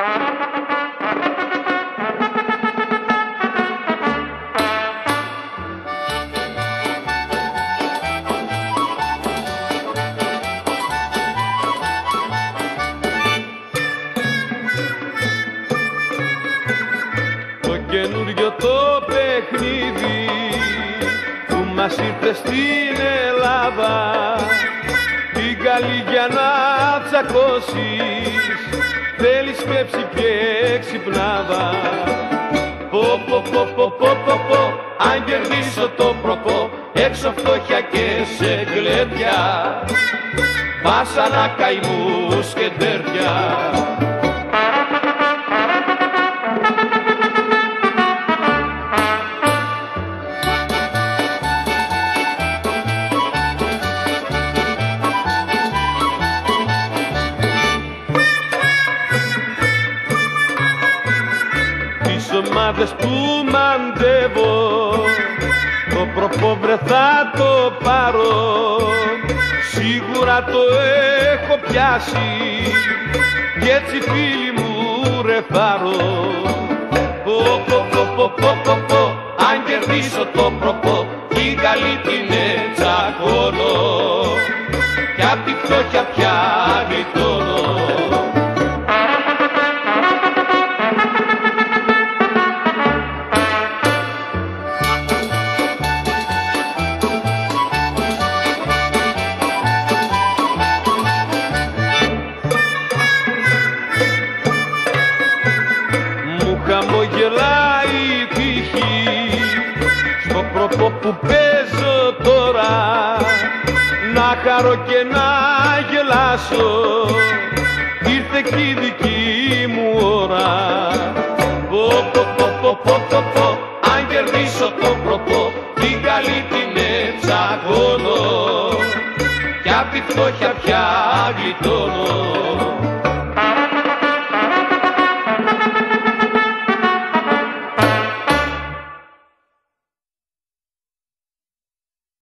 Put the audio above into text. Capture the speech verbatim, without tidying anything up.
Καινούριο το παιχνίδι που μας ήρθε στην Ελλάδα, την καλή για να τσακώσεις θέλει σκέψη και ξυπνάδα. Πω πω πω πω πω πω πω, αν κερδίσω το προπό, έξω φτώχεια και σε γλέντια, βάσανα καημούς και τέρια. Ομάδες που μαντεύω, το προπόβρε θα το πάρω, σίγουρα το έχω πιάσει κι έτσι φίλοι μου ρεφάρω. Πω πω πω πω πω πω πω, αν κερδίσω το προπό, την καλή την τσακώνω κι απ' τη φτώχεια πια γλιτώνω. Χαμογελάει η τύχη στο προπό που παίζω τώρα, να χαρώ και να γελάσω, ήρθε κι η δική μου ώρα. Πω πω πω πω πω πω πω, αν κερδίσω το προπό, την καλή την τσακώνω κι απ' τη φτώχεια πια γλιτώνω.